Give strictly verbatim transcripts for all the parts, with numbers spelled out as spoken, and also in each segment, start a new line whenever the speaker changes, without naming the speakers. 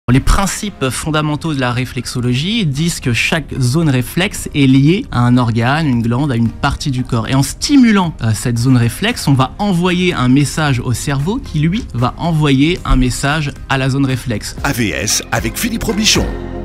Les principes fondamentaux de la réflexologie disent que chaque zone réflexe est liée à un organe, une glande, à une partie du corps. Et en stimulant euh, cette zone réflexe, on va envoyer un message au cerveau qui, lui, va envoyer un message à la zone réflexe.
A V S avec Philippe Robichon.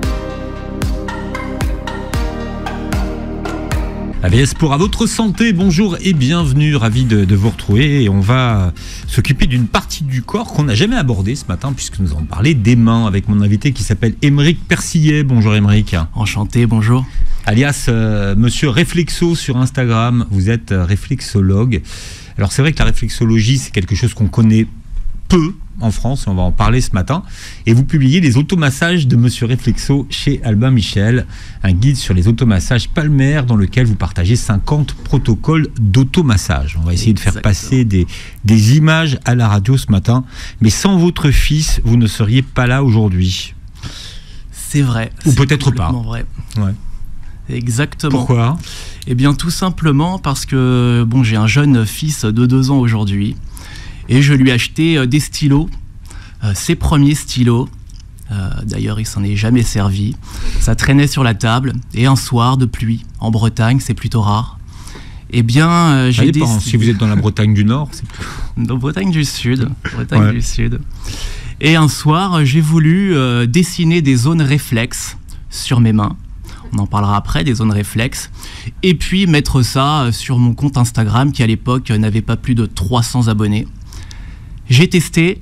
A V S pour À Votre Santé, bonjour et bienvenue, ravi de, de vous retrouver. Et on va s'occuper d'une partie du corps qu'on n'a jamais abordée ce matin, puisque nous allons parler des mains avec mon invité qui s'appelle Aymeric Persillet. Bonjour Aymeric.
Enchanté, bonjour.
Alias euh, Monsieur Réflexo sur Instagram, vous êtes euh, réflexologue. Alors c'est vrai que la réflexologie, c'est quelque chose qu'on connaît peu en France, et on va en parler ce matin. Et vous publiez les automassages de Monsieur Réflexo chez Albin Michel, un guide sur les automassages palmaires dans lequel vous partagez cinquante protocoles d'automassage. On va essayer Exactement. de faire passer des, des images à la radio ce matin, mais sans votre fils, vous ne seriez pas là aujourd'hui.
C'est vrai.
Ou peut-être pas.
Vrai.
Ouais.
Exactement.
Pourquoi ?
Eh bien, tout simplement parce que bon, j'ai un jeune fils de deux ans aujourd'hui. Et je lui ai acheté euh, des stylos, euh, ses premiers stylos. Euh, D'ailleurs, il s'en est jamais servi. Ça traînait sur la table. Et un soir de pluie, en Bretagne, c'est plutôt rare. Eh bien, euh, j'ai
décidé... Si vous êtes dans la Bretagne du Nord, c'est plus...
Dans Bretagne du Sud. Bretagne
ouais.
du Sud. Et un soir, j'ai voulu euh, dessiner des zones réflexes sur mes mains. On en parlera après, des zones réflexes. Et puis mettre ça sur mon compte Instagram, qui à l'époque n'avait pas plus de trois cents abonnés. J'ai testé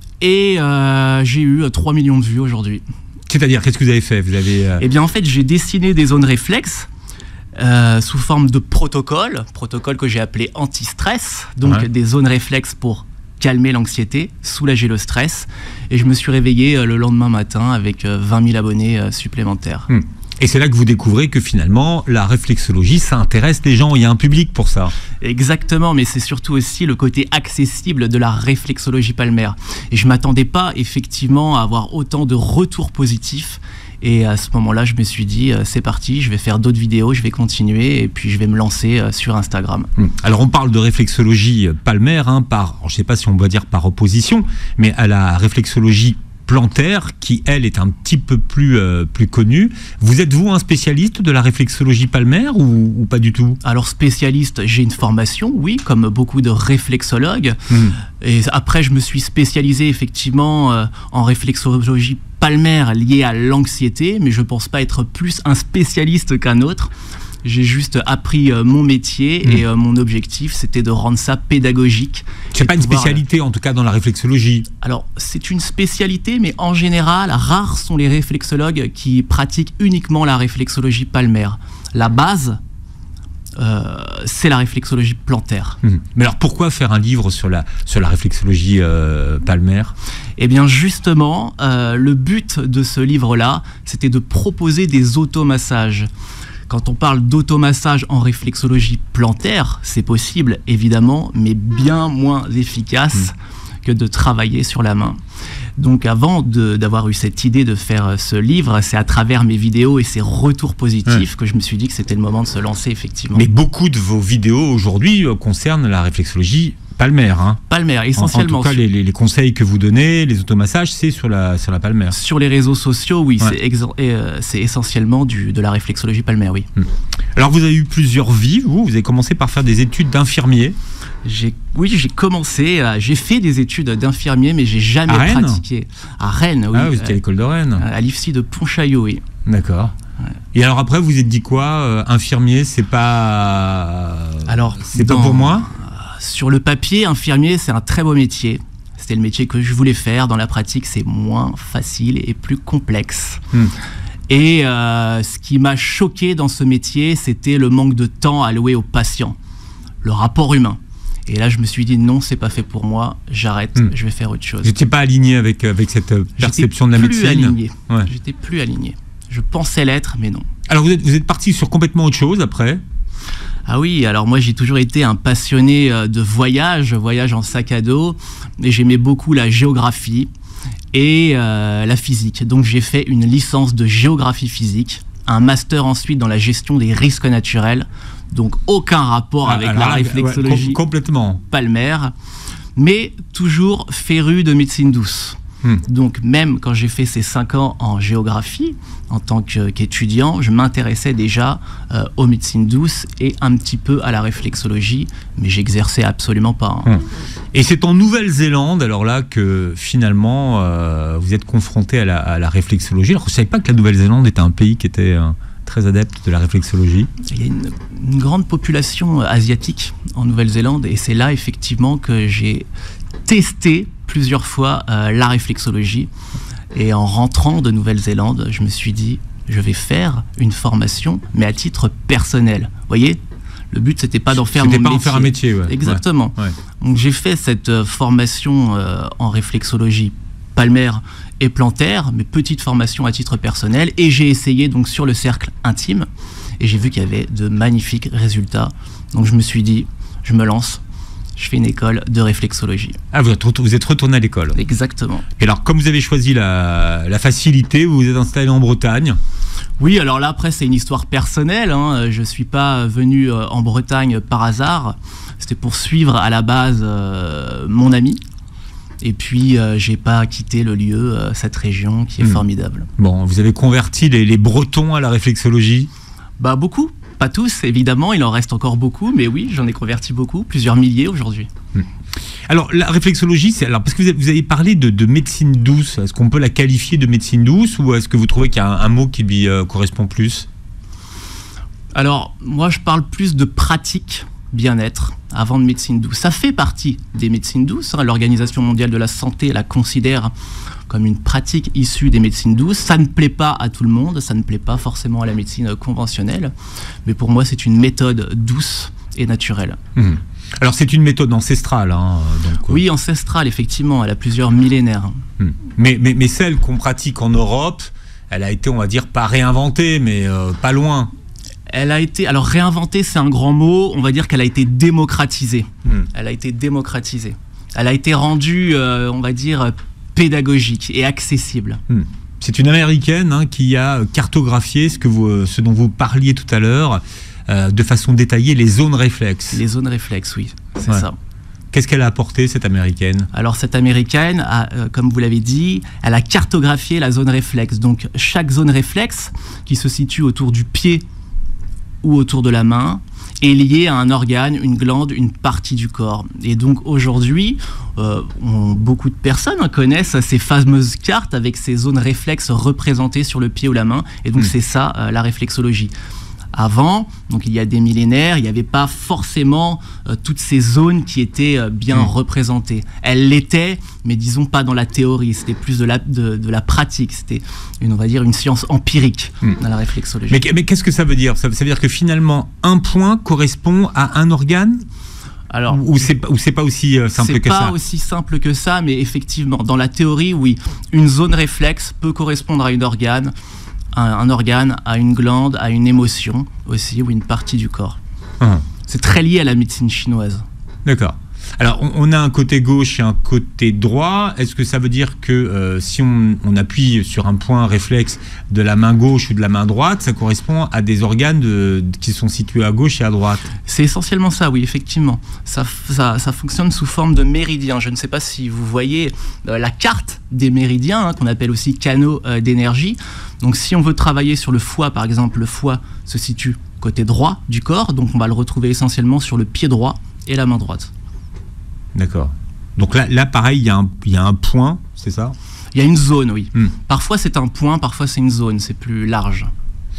et euh, j'ai eu trois millions de vues aujourd'hui.
C'est-à-dire, qu'est-ce que vous avez fait vous avez, euh...
Eh bien, en fait, j'ai dessiné des zones réflexes euh, sous forme de protocole, protocole que j'ai appelé anti-stress, donc ouais. des zones réflexes pour calmer l'anxiété, soulager le stress. Et je me suis réveillé euh, le lendemain matin avec euh, vingt mille abonnés euh, supplémentaires.
Hum. Et c'est là que vous découvrez que finalement, la réflexologie, ça intéresse les gens. Il y a un public pour ça.
Exactement, mais c'est surtout aussi le côté accessible de la réflexologie palmaire. Et je ne m'attendais pas effectivement à avoir autant de retours positifs. Et à ce moment-là, je me suis dit, euh, c'est parti, je vais faire d'autres vidéos, je vais continuer et puis je vais me lancer euh, sur Instagram.
Alors on parle de réflexologie palmaire, hein, par, je ne sais pas si on doit dire par opposition, mais à la réflexologie plantaire, qui elle est un petit peu plus, euh, plus connue. Vous êtes vous un spécialiste de la réflexologie palmaire ou, ou pas du tout ?
Alors spécialiste, j'ai une formation, oui, comme beaucoup de réflexologues. Mmh. Et après, je me suis spécialisé effectivement euh, en réflexologie palmaire liée à l'anxiété, mais je ne pense pas être plus un spécialiste qu'un autre. J'ai juste appris euh, mon métier mmh. et euh, mon objectif, c'était de rendre ça pédagogique.
C'est pas une pouvoir, spécialité, euh... en tout cas, dans la réflexologie.
Alors, c'est une spécialité, mais en général, rares sont les réflexologues qui pratiquent uniquement la réflexologie palmaire. La base, euh, c'est la réflexologie plantaire.
Mmh. Mais alors, pourquoi faire un livre sur la, sur la réflexologie euh, palmaire ?
Eh bien, justement, euh, le but de ce livre-là, c'était de proposer des automassages. Quand on parle d'automassage en réflexologie plantaire, c'est possible, évidemment, mais bien moins efficace mmh. que de travailler sur la main. Donc avant d'avoir eu cette idée de faire ce livre, c'est à travers mes vidéos et ces retours positifs mmh. que je me suis dit que c'était le moment de se lancer, effectivement.
Mais beaucoup de vos vidéos aujourd'hui concernent la réflexologie palmaire. Hein.
Palmaire, essentiellement.
En, en tout cas, les, les conseils que vous donnez, les automassages, c'est sur la, sur la palmaire.
Sur les réseaux sociaux, oui, ouais. c'est euh, essentiellement du, de la réflexologie palmaire, oui.
Hum. Alors, vous avez eu plusieurs vies, vous. Vous avez commencé par faire des études d'infirmier.
Oui, j'ai commencé, euh, j'ai fait des études d'infirmier, mais j'ai jamais
à
pratiqué. À Rennes, oui.
Ah, vous étiez à l'école de Rennes.
À l'I F S I de Pontchaillou, oui.
D'accord. Ouais. Et alors après, vous vous êtes dit quoi euh, infirmier, c'est pas...
Alors,
c'est pas pour moi.
Sur le papier, infirmier, c'est un très beau métier. C'était le métier que je voulais faire. Dans la pratique, c'est moins facile et plus complexe. Mmh. Et euh, ce qui m'a choqué dans ce métier, c'était le manque de temps alloué aux patients, le rapport humain. Et là, je me suis dit, non, c'est pas fait pour moi, j'arrête, mmh. je vais faire autre chose.
Vous n'étiez pas aligné avec, avec cette perception de la médecine ?
J'étais plus aligné.
Ouais.
J'étais plus aligné. Je pensais l'être, mais non.
Alors, vous êtes, vous êtes parti sur complètement autre chose après ?
Ah oui, alors moi j'ai toujours été un passionné de voyage, voyage en sac à dos, et j'aimais beaucoup la géographie et euh, la physique. Donc j'ai fait une licence de géographie physique, un master ensuite dans la gestion des risques naturels, donc aucun rapport ah, avec la réflexologie
ouais, complètement
palmaire, mais toujours féru de médecine douce. Mmh. Donc même quand j'ai fait ces cinq ans en géographie, en tant que, qu'étudiant, je m'intéressais déjà euh, aux médecines douces et un petit peu à la réflexologie, mais j'exerçais absolument pas. Hein.
Mmh. Et c'est en Nouvelle-Zélande, alors là, que finalement, euh, vous êtes confronté à la, à la réflexologie. Alors je ne savais pas que la Nouvelle-Zélande était un pays qui était euh, très adepte de la réflexologie.
Il y a une, une grande population asiatique en Nouvelle-Zélande, et c'est là effectivement que j'ai testé plusieurs fois euh, la réflexologie. Et en rentrant de Nouvelle-Zélande, je me suis dit, je vais faire une formation, mais à titre personnel. Vous voyez, le but, c'était pas d'en faire mon
métier. C'était pas
métier.
en faire un métier, ouais.
Exactement.
Ouais. Ouais.
Donc j'ai fait cette euh, formation euh, en réflexologie palmaire et plantaire, mais petite formation à titre personnel. Et j'ai essayé donc sur le cercle intime, et j'ai vu qu'il y avait de magnifiques résultats. Donc je me suis dit, je me lance. Je fais une école de réflexologie.
Ah, vous êtes, vous êtes retourné à l'école.
Exactement.
Et alors, comme vous avez choisi la, la facilité, vous vous êtes installé en Bretagne.
Oui, alors là, après, c'est une histoire personnelle. Hein. Je ne suis pas venu euh, en Bretagne par hasard. C'était pour suivre à la base euh, mon ami. Et puis, euh, je n'ai pas quitté le lieu, euh, cette région qui est mmh. formidable.
Bon, vous avez converti les, les Bretons à la réflexologie ?
Bah, beaucoup. Pas tous, évidemment, il en reste encore beaucoup, mais oui, j'en ai converti beaucoup, plusieurs milliers aujourd'hui. Mmh.
Alors, la réflexologie, c'est alors parce que vous avez, vous avez parlé de, de médecine douce. Est-ce qu'on peut la qualifier de médecine douce, ou est-ce que vous trouvez qu'il y a un, un mot qui lui euh, correspond plus ?
Alors, moi, je parle plus de pratique bien-être avant de médecine douce. Ça fait partie des médecines douces. Hein. L'Organisation mondiale de la santé la considère comme une pratique issue des médecines douces. Ça ne plaît pas à tout le monde, ça ne plaît pas forcément à la médecine conventionnelle, mais pour moi c'est une méthode douce et naturelle.
Mmh. Alors c'est une méthode ancestrale. Hein, donc,
oui, ancestrale, effectivement, elle a plusieurs millénaires.
Mmh. Mais, mais, mais celle qu'on pratique en Europe, elle a été, on va dire, pas réinventée, mais euh, pas loin.
Elle a été, alors réinventée c'est un grand mot, on va dire qu'elle a été démocratisée. Mmh. Elle a été démocratisée. Elle a été rendue, euh, on va dire, pédagogique et accessible.
Hmm. C'est une Américaine hein, qui a cartographié ce, que vous, ce dont vous parliez tout à l'heure, euh, de façon détaillée, les zones réflexes.
Les zones réflexes, oui, c'est ouais. ça.
Qu'est-ce qu'elle a apporté, cette Américaine ?
Alors, cette Américaine, a, euh, comme vous l'avez dit, elle a cartographié la zone réflexe. Donc, chaque zone réflexe, qui se situe autour du pied ou autour de la main, est liée à un organe, une glande, une partie du corps. Et donc aujourd'hui, euh, on, beaucoup de personnes hein, connaissent ces fameuses cartes avec ces zones réflexes représentées sur le pied ou la main. Et donc mmh. c'est ça euh, la réflexologie. Avant, donc il y a des millénaires, il n'y avait pas forcément euh, toutes ces zones qui étaient euh, bien mmh. représentées. Elles l'étaient, mais disons pas dans la théorie, c'était plus de la, de, de la pratique, c'était une, on va dire une science empirique mmh. dans la réflexologie.
Mais, mais qu'est-ce que ça veut dire ? Ça veut dire que finalement, un point correspond à un organe ? Alors, ou c'est ou c'est pas aussi euh, simple que ça ?
C'est pas aussi simple que ça, mais effectivement, dans la théorie, oui, une zone réflexe peut correspondre à un organe. Un, un organe, à une glande, à une émotion aussi, ou une partie du corps. Hum. C'est très lié à la médecine chinoise.
D'accord. Alors, on, on a un côté gauche et un côté droit. Est-ce que ça veut dire que euh, si on, on appuie sur un point réflexe de la main gauche ou de la main droite, ça correspond à des organes de, qui sont situés à gauche et à droite ?
C'est essentiellement ça, oui, effectivement. Ça, ça, ça fonctionne sous forme de méridiens. Je ne sais pas si vous voyez euh, la carte des méridiens, hein, qu'on appelle aussi canaux euh, d'énergie. Donc, si on veut travailler sur le foie, par exemple, le foie se situe côté droit du corps, donc on va le retrouver essentiellement sur le pied droit et la main droite.
D'accord. Donc là, là pareil, il y, y a un point, c'est ça ?
Il y a une zone, oui. Hmm. Parfois c'est un point, parfois c'est une zone, c'est plus large.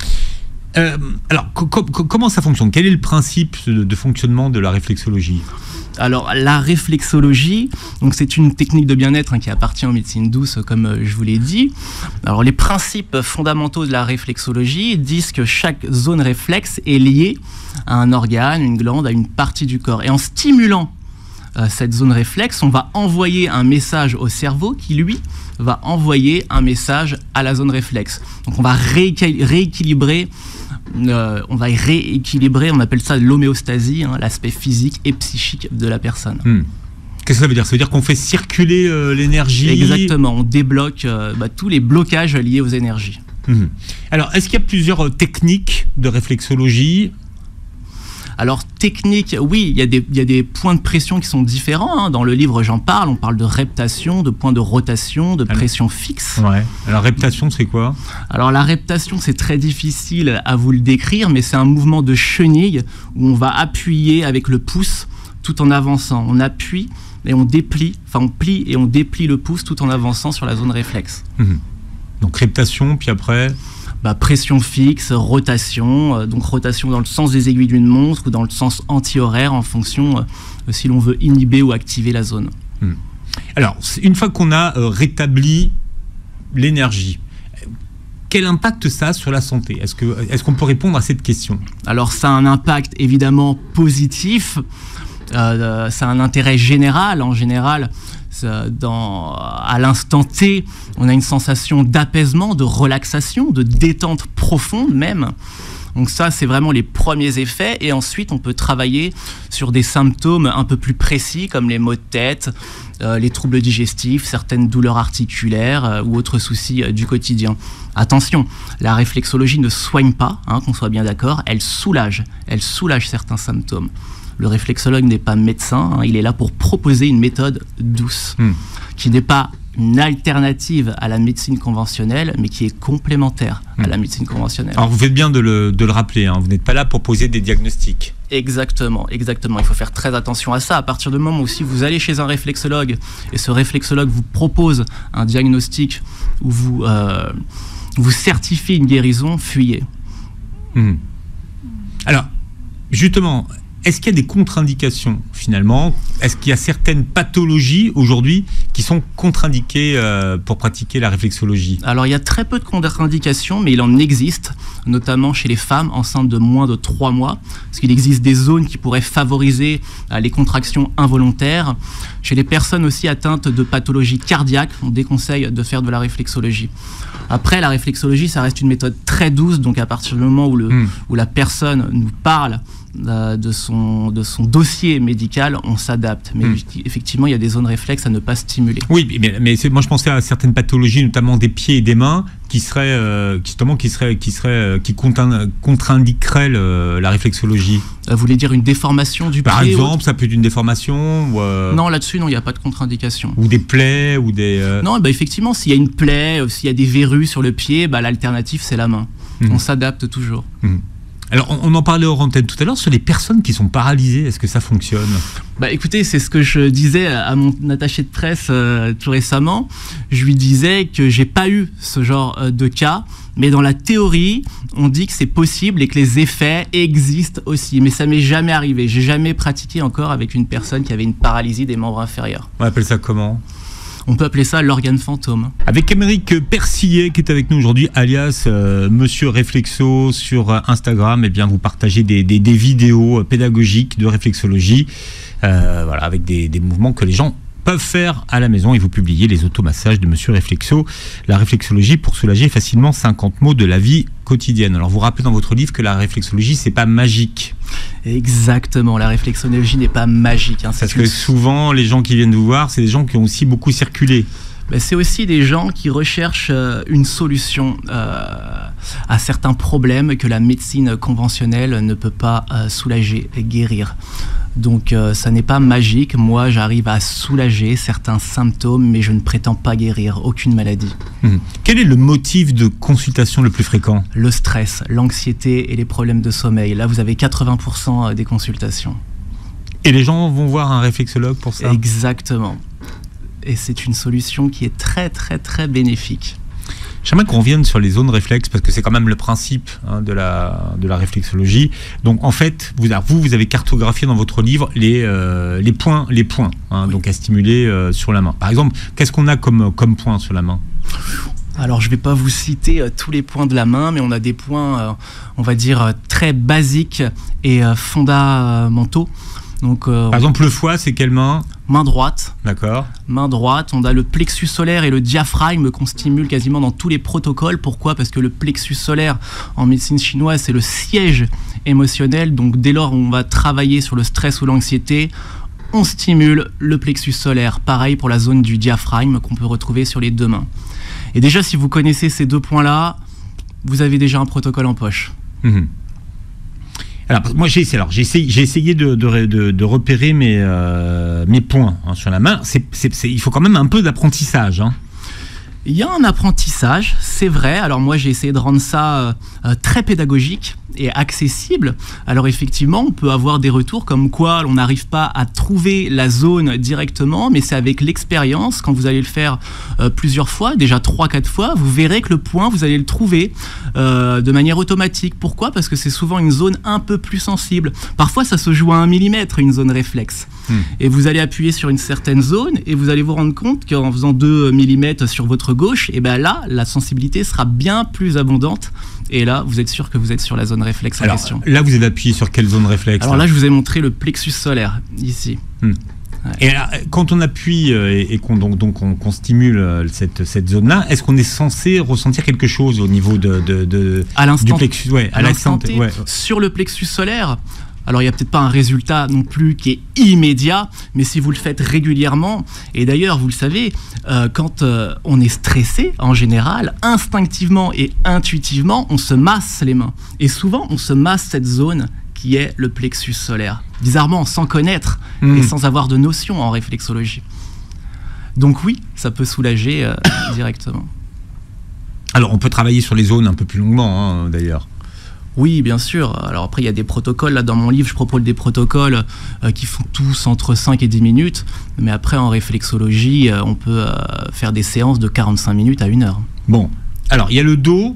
Euh, alors, co co comment ça fonctionne ? Quel est le principe de, de fonctionnement de la réflexologie ?
Alors, la réflexologie, donc c'est une technique de bien-être hein, qui appartient aux médecines douces, comme euh, je vous l'ai dit. Alors, les principes fondamentaux de la réflexologie disent que chaque zone réflexe est liée à un organe, une glande, à une partie du corps. Et en stimulant euh, cette zone réflexe, on va envoyer un message au cerveau qui, lui, va envoyer un message à la zone réflexe. Donc, on va rééquil rééquilibrer Euh, on va rééquilibrer, on appelle ça l'homéostasie, hein, l'aspect physique et psychique de la personne.
Hmm. Qu'est-ce que ça veut dire ? Ça veut dire qu'on fait circuler euh, l'énergie ?
Exactement, on débloque euh, bah, tous les blocages liés aux énergies.
Hmm. Alors, est-ce qu'il y a plusieurs euh, techniques de réflexologie ?
Alors technique, oui, il y, a des, il y a des points de pression qui sont différents. Hein. Dans le livre, j'en parle. On parle de reptation, de points de rotation, de pression fixe.
Ouais. Alors reptation, c'est quoi?
Alors la reptation, c'est très difficile à vous le décrire, mais c'est un mouvement de chenille où on va appuyer avec le pouce tout en avançant. On appuie et on déplie, enfin on plie et on déplie le pouce tout en avançant sur la zone réflexe.
Mmh. Donc reptation, puis après
bah, pression fixe, rotation, euh, donc rotation dans le sens des aiguilles d'une montre ou dans le sens anti-horaire en fonction euh, si l'on veut inhiber ou activer la zone.
Mmh. Alors, une fois qu'on a euh, rétabli l'énergie, quel impact ça a sur la santé? Est-ce que, est-ce qu'on peut répondre à cette question?
Alors ça a un impact évidemment positif, euh, ça a un intérêt général. En général, dans, à l'instant T, on a une sensation d'apaisement, de relaxation, de détente profonde même. Donc ça, c'est vraiment les premiers effets. Et ensuite, on peut travailler sur des symptômes un peu plus précis, comme les maux de tête, euh, les troubles digestifs, certaines douleurs articulaires euh, ou autres soucis euh, du quotidien. Attention, la réflexologie ne soigne pas, hein, qu'on soit bien d'accord, elle soulage, elle soulage certains symptômes. Le réflexologue n'est pas médecin, hein, il est là pour proposer une méthode douce, mmh. qui n'est pas une alternative à la médecine conventionnelle, mais qui est complémentaire mmh. à la médecine conventionnelle.
Alors vous faites bien de le, de le rappeler, hein, vous n'êtes pas là pour poser des diagnostics.
Exactement, exactement. Il faut faire très attention à ça. À partir du moment où si vous allez chez un réflexologue et ce réflexologue vous propose un diagnostic ou vous, euh, vous certifie une guérison, fuyez.
Mmh. Alors, justement, est-ce qu'il y a des contre-indications finalement? Est-ce qu'il y a certaines pathologies aujourd'hui qui sont contre-indiquées euh, pour pratiquer la réflexologie?
Alors il y a très peu de contre-indications, mais il en existe, notamment chez les femmes enceintes de moins de trois mois, parce qu'il existe des zones qui pourraient favoriser euh, les contractions involontaires. Chez les personnes aussi atteintes de pathologies cardiaques, on déconseille de faire de la réflexologie. Après, la réflexologie, ça reste une méthode très douce, donc à partir du moment où, le, mmh. où la personne nous parle euh, de, son, de son dossier médical, on s'adapte. Mais mmh. effectivement, il y a des zones réflexes à ne pas stimuler.
Oui, mais, mais moi je pensais à certaines pathologies, notamment des pieds et des mains, qui seraient, euh, justement, qui seraient, qui seraient, qui contre-indiqueraient le, la réflexologie.
Vous voulez dire une déformation du
Par
pied?
Par exemple,
ou...
ça peut être une déformation ou euh...
Non, là-dessus, non, il n'y a pas de contre-indication.
Ou des plaies, ou des... Euh...
Non, bah, effectivement, s'il y a une plaie, euh, s'il y a des verrues sur le pied, bah, l'alternative, c'est la main. Mmh. On s'adapte toujours.
Mmh. Alors, on, on en parlait hors antenne tout à l'heure, sur les personnes qui sont paralysées, est-ce que ça fonctionne?
Bah, écoutez, c'est ce que je disais à mon attaché de presse euh, tout récemment. Je lui disais que j'ai pas eu ce genre euh, de cas, mais dans la théorie, on dit que c'est possible et que les effets existent aussi. Mais ça m'est jamais arrivé. J'ai jamais pratiqué encore avec une personne qui avait une paralysie des membres inférieurs.
On appelle ça comment?
On peut appeler ça l'organe fantôme. Avec
Aymeric Persillet qui est avec nous aujourd'hui, alias euh, Monsieur Réflexo sur Instagram. Eh bien, vous partagez des, des, des vidéos pédagogiques de réflexologie, euh, voilà, avec des, des mouvements que les gens peuvent faire à la maison, et vous publiez les automassages de Monsieur Réflexo, la réflexologie pour soulager facilement cinquante maux de la vie quotidienne. Alors vous rappelez dans votre livre que la réflexologie c'est pas magique.
Exactement, la réflexologie n'est pas magique. Hein,
Parce que une... souvent les gens qui viennent vous voir, c'est des gens qui ont aussi beaucoup circulé.
Ben, c'est aussi des gens qui recherchent euh, une solution euh, à certains problèmes que la médecine conventionnelle ne peut pas euh, soulager et guérir. Donc euh, ça n'est pas magique, moi j'arrive à soulager certains symptômes, mais je ne prétends pas guérir aucune maladie.
Mmh. Quel est le motif de consultation le plus fréquent?
Le stress, l'anxiété et les problèmes de sommeil. Là vous avez quatre-vingts pour cent des consultations.
Et les gens vont voir un réflexologue pour ça?
Exactement. Et c'est une solution qui est très très très bénéfique.
J'aimerais qu'on revienne sur les zones réflexes parce que c'est quand même le principe hein, de, la, de la réflexologie. Donc en fait, vous, vous, vous avez cartographié dans votre livre les, euh, les points, les points hein, oui. donc à stimuler euh, sur la main. Par exemple, qu'est-ce qu'on a comme, comme points sur la main?
Alors je ne vais pas vous citer euh, tous les points de la main, mais on a des points, euh, on va dire, euh, très basiques et euh, fondamentaux. Donc, euh,
Par exemple, le foie, c'est quelle main?
Main droite.
D'accord.
Main droite. On a le plexus solaire et le diaphragme qu'on stimule quasiment dans tous les protocoles. Pourquoi? Parce que le plexus solaire, en médecine chinoise, c'est le siège émotionnel. Donc, dès lors où on va travailler sur le stress ou l'anxiété, on stimule le plexus solaire. Pareil pour la zone du diaphragme qu'on peut retrouver sur les deux mains. Et déjà, si vous connaissez ces deux points-là, vous avez déjà un protocole en poche.
Mmh. Alors, moi, j'ai essayé, alors, j'ai essayé, j'ai essayé de, de, de, de repérer mes, euh, mes points hein, sur la main. C'est, c'est, c'est, il faut quand même un peu d'apprentissage. Hein.
Il y a un apprentissage, c'est vrai. Alors moi, j'ai essayé de rendre ça euh, très pédagogique et accessible. Alors effectivement, on peut avoir des retours comme quoi on n'arrive pas à trouver la zone directement, mais c'est avec l'expérience, quand vous allez le faire euh, plusieurs fois, déjà trois quatre fois, vous verrez que le point, vous allez le trouver euh, de manière automatique. Pourquoi ? Parce que c'est souvent une zone un peu plus sensible. Parfois, ça se joue à un millimètre, une zone réflexe. Mmh. Et vous allez appuyer sur une certaine zone et vous allez vous rendre compte qu'en faisant deux millimètres sur votre gauche, et ben là, la sensibilité sera bien plus abondante. Et là, vous êtes sûr que vous êtes sur la zone réflexe en
Alors,
question.
Là, vous avez appuyé sur quelle zone réflexe ?
Alors là, je vous ai montré le plexus solaire, ici.
Hmm. Ouais. Et alors, quand on appuie et, et qu'on, donc, donc on, qu'on stimule cette, cette zone-là, est-ce qu'on est censé ressentir quelque chose au niveau de, de, de,
à l'instant,
du plexus ouais,
à, à l'instant T, ouais. Sur le plexus solaire, alors il n'y a peut-être pas un résultat non plus qui est immédiat, mais si vous le faites régulièrement, et d'ailleurs vous le savez, euh, quand euh, on est stressé, en général, instinctivement et intuitivement, on se masse les mains. Et souvent, on se masse cette zone qui est le plexus solaire. Bizarrement, sans connaître mmh. et sans avoir de notion en réflexologie. Donc oui, ça peut soulager euh, directement.
Alors on peut travailler sur les zones un peu plus longuement, hein, d'ailleurs.
Oui, bien sûr. Alors après, il y a des protocoles. Là, dans mon livre, je propose des protocoles euh, qui font tous entre cinq et dix minutes. Mais après, en réflexologie, euh, on peut euh, faire des séances de quarante-cinq minutes à une heure.
Bon. Alors, il y a le dos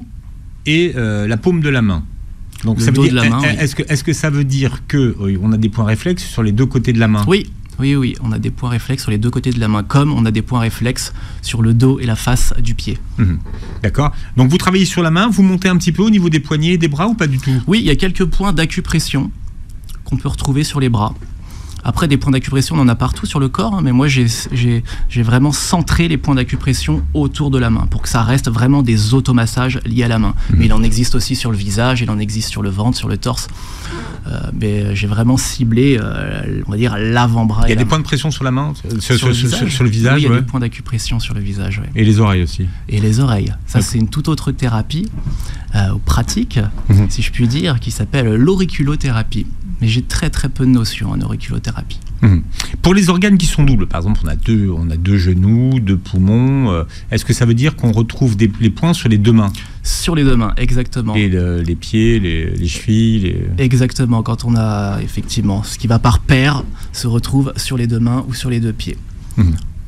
et euh, la paume de la main. Donc,
le
ça
dos
veut dire,
de la main,
est-ce,
oui.
que, est-ce que ça veut dire qu'on a des points réflexes sur les deux côtés de la main ?
Oui. Oui, oui, on a des points réflexes sur les deux côtés de la main, comme on a des points réflexes sur le dos et la face du pied.
Mmh. D'accord. Donc vous travaillez sur la main, vous montez un petit peu au niveau des poignets et des bras ou pas du tout ?
Oui, il y a quelques points d'acupression qu'on peut retrouver sur les bras. Après, des points d'acupression, on en a partout sur le corps, hein, mais moi, j'ai, j'ai, j'ai vraiment centré les points d'acupression autour de la main pour que ça reste vraiment des automassages liés à la main. Mmh. Mais il en existe aussi sur le visage, il en existe sur le ventre, sur le torse. Euh, mais j'ai vraiment ciblé, euh, on va dire, l'avant-bras.
Il y a des points de pression sur la main, sur, sur,
sur,
sur,
le,
sur le visage.
Oui, il y a
ouais.
des points d'acupression sur le visage. Ouais.
Et les oreilles aussi.
Et les oreilles. Ça,
ouais.
c'est une toute autre thérapie euh, pratique, mmh. si je puis dire, qui s'appelle l'auriculothérapie. Mais j'ai très très peu de notions en auriculothérapie.
Mmh. Pour les organes qui sont doubles, par exemple, on a deux, on a deux genoux, deux poumons. Euh, est-ce que ça veut dire qu'on retrouve des, les points sur les deux mains ?
Sur les deux mains, exactement.
Et le, les pieds, les, les chevilles. Les...
Exactement. Quand on a effectivement ce qui va par paire se retrouve sur les deux mains ou sur les deux pieds.
Mmh.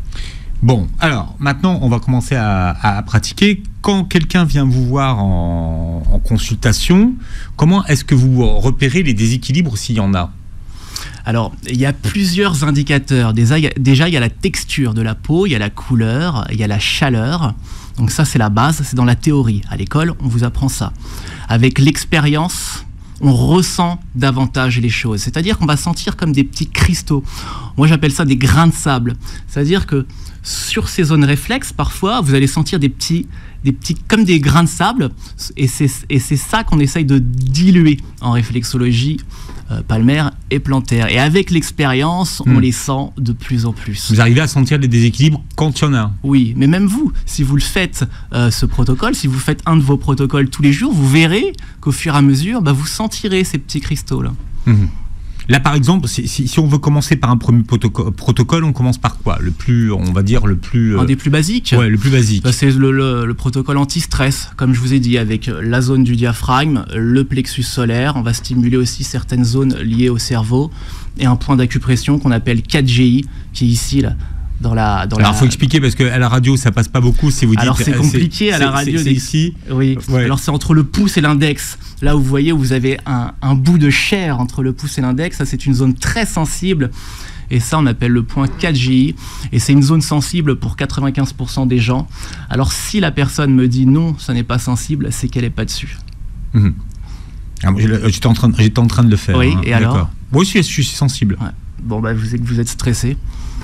Bon, alors maintenant, on va commencer à, à pratiquer. Quand quelqu'un vient vous voir en, en consultation, comment est-ce que vous repérez les déséquilibres s'il y en a ?
Alors, il y a plusieurs indicateurs. Déjà, il y a, déjà, il y a la texture de la peau, il y a la couleur, il y a la chaleur. Donc ça, c'est la base, c'est dans la théorie. À l'école, on vous apprend ça. Avec l'expérience, on ressent davantage les choses. C'est-à-dire qu'on va sentir comme des petits cristaux. Moi, j'appelle ça des grains de sable. C'est-à-dire que sur ces zones réflexes, parfois, vous allez sentir des petits, des petits, comme des grains de sable. Et c'est, et c'est ça qu'on essaye de diluer en réflexologie euh, palmaire et plantaire. Et avec l'expérience, mmh. on les sent de plus en plus.
Vous arrivez à sentir les déséquilibres quand il y en a ?
Oui, mais même vous, si vous le faites, euh, ce protocole, si vous faites un de vos protocoles tous les jours, vous verrez qu'au fur et à mesure, bah, vous sentirez ces petits cristaux-là. Mmh.
Là, par exemple, si, si, si on veut commencer par un premier protoco- protocole, on commence par quoi ? Le plus, on va dire, le plus... Euh...
Un des plus basiques ?
Ouais, le plus basique.
Bah, c'est le, le, le protocole anti-stress, comme je vous ai dit, avec la zone du diaphragme, le plexus solaire. On va stimuler aussi certaines zones liées au cerveau et un point d'acupression qu'on appelle quatre G I, qui est ici, là. Dans la, dans
Alors, il
la...
faut expliquer parce qu'à la radio, ça passe pas beaucoup. Si vous dites,
alors, c'est compliqué
c'est,
à la radio.
C'est, c'est ici.
Oui. Ouais. Alors, c'est entre le pouce et l'index. Là, où vous voyez, vous avez un, un bout de chair entre le pouce et l'index. Ça, c'est une zone très sensible. Et ça, on appelle le point quatre G I. Et c'est une zone sensible pour quatre-vingt-quinze pour cent des gens. Alors, si la personne me dit non, ça n'est pas sensible, c'est qu'elle n'est pas dessus.
Mmh. Alors, j'étais, en train de, j'étais en train de le faire.
Oui,
hein.
et
D'accord.
alors ?
Moi aussi, je suis sensible.
Ouais. Bon, bah, vous, vous êtes stressé.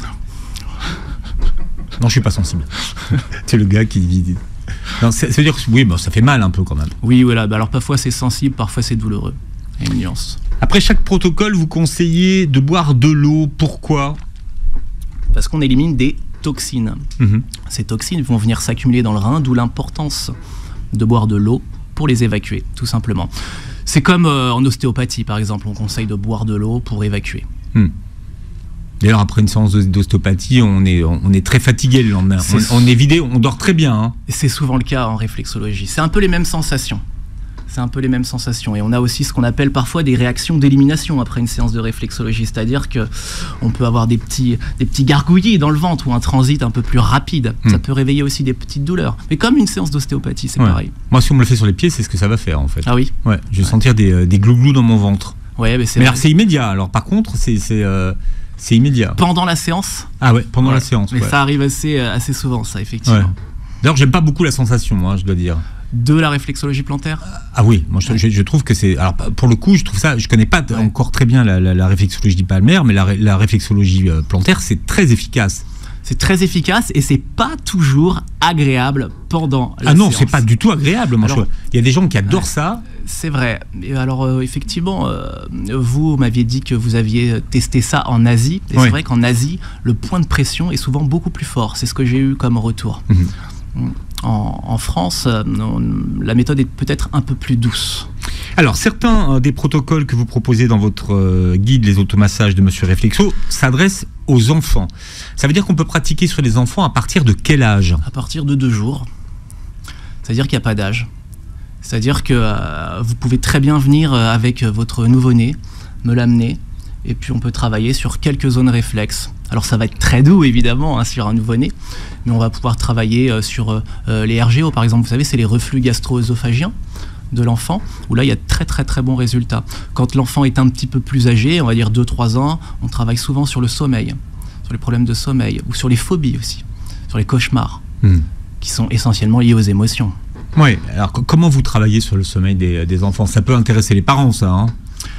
Non, je suis pas sensible. C'est le gars qui dit. Non, c'est, ça veut dire que oui, bon, ça fait mal un peu quand même.
Oui, voilà. Bah alors parfois c'est sensible, parfois c'est douloureux. Il y a une nuance.
Après chaque protocole, vous conseillez de boire de l'eau. Pourquoi ?
Parce qu'on élimine des toxines. Mm-hmm. Ces toxines vont venir s'accumuler dans le rein, d'où l'importance de boire de l'eau pour les évacuer, tout simplement. C'est comme euh, en ostéopathie, par exemple, on conseille de boire de l'eau pour évacuer.
Hmm. D'ailleurs, après une séance d'ostéopathie, on est, on est très fatigué le lendemain. On, on est vidé, on dort très bien. Hein.
C'est souvent le cas en réflexologie. C'est un peu les mêmes sensations. C'est un peu les mêmes sensations. Et on a aussi ce qu'on appelle parfois des réactions d'élimination après une séance de réflexologie. C'est-à-dire qu'on peut avoir des petits, des petits gargouillis dans le ventre ou un transit un peu plus rapide. Mmh. Ça peut réveiller aussi des petites douleurs. Mais comme une séance d'ostéopathie, c'est ouais. pareil.
Moi, si on me le fait sur les pieds, c'est ce que ça va faire en fait.
Ah oui
ouais, je vais
ouais.
sentir des, des glouglous dans mon ventre.
Ouais, mais c'est
mais alors, c'est immédiat. Alors par contre, c'est... c'est euh... C'est immédiat.
Pendant la séance.
Ah ouais, pendant
ouais.
la séance.
Mais
ouais.
ça arrive assez, assez souvent, ça, effectivement. Ouais.
D'ailleurs, j'aime pas beaucoup la sensation, moi, je dois dire.
De la réflexologie plantaire ?
Ah oui, moi je, ouais. je, je trouve que c'est... Alors pour le coup, je trouve ça... Je connais pas ouais. encore très bien la, la, la réflexologie palmaire, mais la, la réflexologie plantaire, c'est très efficace.
C'est très efficace et c'est pas toujours agréable pendant la
Ah non,
séance.
c'est pas du tout agréable. Moi, alors, je... Il y a des gens qui adorent
ouais.
ça.
C'est vrai. Et alors, euh, effectivement, euh, vous m'aviez dit que vous aviez testé ça en Asie. Et oui. c'est vrai qu'en Asie, le point de pression est souvent beaucoup plus fort. C'est ce que j'ai eu comme retour. Mmh. En, en France, euh, la méthode est peut-être un peu plus douce.
Alors, certains euh, des protocoles que vous proposez dans votre euh, guide, les automassages de Monsieur Réflexo, s'adressent aux enfants. Ça veut dire qu'on peut pratiquer sur les enfants à partir de quel âge ?
À partir de deux jours. C'est-à-dire qu'il n'y a pas d'âge. C'est-à-dire que euh, vous pouvez très bien venir euh, avec votre nouveau-né, me l'amener, et puis on peut travailler sur quelques zones réflexes. Alors ça va être très doux évidemment hein, sur un nouveau-né, mais on va pouvoir travailler euh, sur euh, les R G O par exemple. Vous savez, c'est les reflux gastro-œsophagiens de l'enfant, où là il y a de très très très bons résultats. Quand l'enfant est un petit peu plus âgé, on va dire deux trois ans, on travaille souvent sur le sommeil, sur les problèmes de sommeil, ou sur les phobies aussi, sur les cauchemars, mmh. qui sont essentiellement liés aux émotions.
Oui, alors comment vous travaillez sur le sommeil des, des enfants ? Ça peut intéresser les parents, ça, hein ?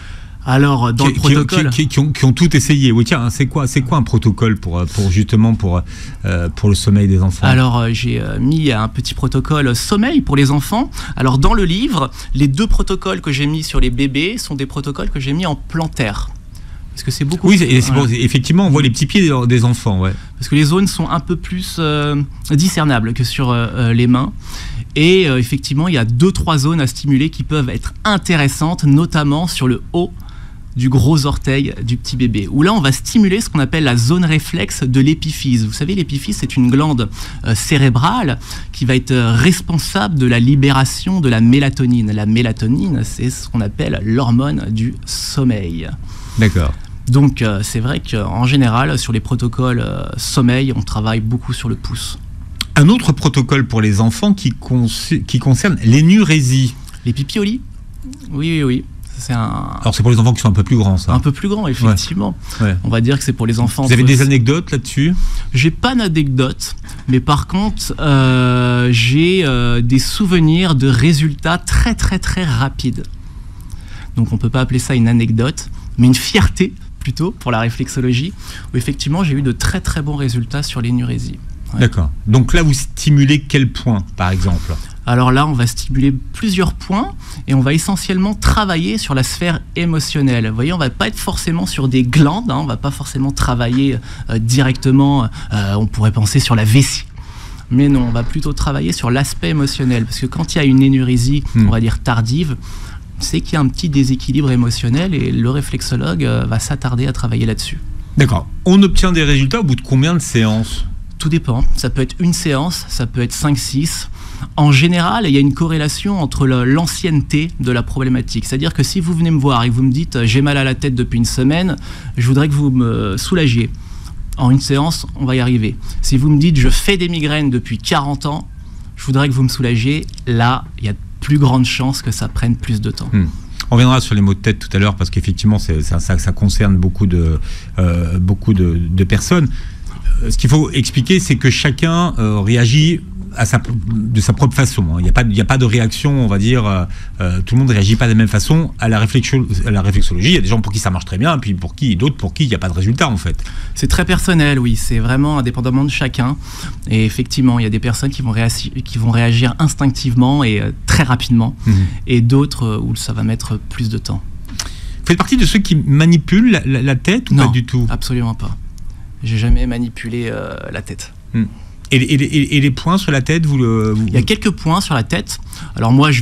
Alors, dans
qui,
le protocole...
Qui, qui, qui, ont, qui ont tout essayé. Oui, tiens, c'est quoi, c'est quoi un protocole pour, pour justement pour, euh, pour le sommeil des enfants ?
Alors, j'ai euh, mis un petit protocole sommeil pour les enfants. Alors, dans le livre, les deux protocoles que j'ai mis sur les bébés sont des protocoles que j'ai mis en plantaire. Parce que c'est beaucoup...
Oui, et c'est voilà. bon, effectivement, on voit les petits pieds des, des enfants, ouais.
Parce que les zones sont un peu plus euh, discernables que sur euh, les mains. Et euh, effectivement, il y a deux trois zones à stimuler qui peuvent être intéressantes, notamment sur le haut du gros orteil du petit bébé, où là on va stimuler ce qu'on appelle la zone réflexe de l'épiphyse. Vous savez, l'épiphyse, c'est une glande euh, cérébrale qui va être euh, responsable de la libération de la mélatonine. La mélatonine, c'est ce qu'on appelle l'hormone du sommeil.
D'accord.
Donc euh, c'est vrai qu'en général, sur les protocoles euh, sommeil, on travaille beaucoup sur le pouce.
Un autre protocole pour les enfants qui, con qui concerne l'énurésie.
Les pipioli ? Oui, oui, oui. C'est un...
Alors c'est pour les enfants qui sont un peu plus grands, ça.
Un peu plus grands, effectivement. Ouais. Ouais. On va dire que c'est pour les enfants.
Vous avez des anecdotes là-dessus ?
J'ai pas d'anecdotes, mais par contre, euh, j'ai euh, des souvenirs de résultats très très très rapides. Donc on peut pas appeler ça une anecdote, mais une fierté plutôt pour la réflexologie, où effectivement j'ai eu de très très bons résultats sur l'énurésie. Ouais.
D'accord. Donc là, vous stimulez quel point, par exemple ?
Alors là, on va stimuler plusieurs points et on va essentiellement travailler sur la sphère émotionnelle. Vous voyez, on ne va pas être forcément sur des glandes, hein, on ne va pas forcément travailler euh, directement, euh, on pourrait penser sur la vessie. Mais non, on va plutôt travailler sur l'aspect émotionnel. Parce que quand il y a une énurésie, mmh. on va dire tardive, c'est qu'il y a un petit déséquilibre émotionnel et le réflexologue euh, va s'attarder à travailler là-dessus.
D'accord. On obtient des résultats au bout de combien de séances ?
Tout dépend. Ça peut être une séance, ça peut être cinq six. En général, il y a une corrélation entre l'ancienneté de la problématique. C'est-à-dire que si vous venez me voir et que vous me dites « j'ai mal à la tête depuis une semaine », je voudrais que vous me soulagiez. En une séance, on va y arriver. Si vous me dites « je fais des migraines depuis quarante ans », je voudrais que vous me soulagiez. Là, il y a de plus grandes chances que ça prenne plus de temps.
Mmh. On reviendra sur les maux de tête tout à l'heure parce qu'effectivement, ça, ça, ça concerne beaucoup de, euh, beaucoup de, de personnes. Ce qu'il faut expliquer, c'est que chacun euh, réagit à sa, de sa propre façon. Il n'y a pas, il n'y a pas de réaction, on va dire, euh, tout le monde ne réagit pas de la même façon à la, réflexo à la réflexologie. Il y a des gens pour qui ça marche très bien, puis pour qui, d'autres pour qui il n'y a pas de résultat, en fait.
C'est très personnel, oui. C'est vraiment indépendamment de chacun. Et effectivement, il y a des personnes qui vont, qui vont réagir instinctivement et euh, très rapidement, mmh. et d'autres euh, où ça va mettre plus de temps.
Vous faites partie de ceux qui manipulent la, la, la tête ou
non,
pas du tout?
Absolument pas. J'ai jamais manipulé euh, la tête.
Mmh. Et, et, et, et les points sur la tête, vous le... Vous...
Il y a quelques points sur la tête. Alors moi, je vais